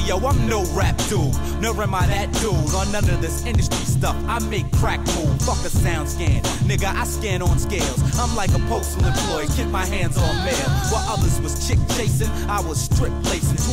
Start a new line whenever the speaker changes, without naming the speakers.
yo, I'm no rap dude, nor am I that dude on none of this industry stuff. I make crack move, fuck a sound scan, nigga, I scan on scales. I'm like a postal employee, get my hands on mail. While others was chick chasing, I was strip lacing.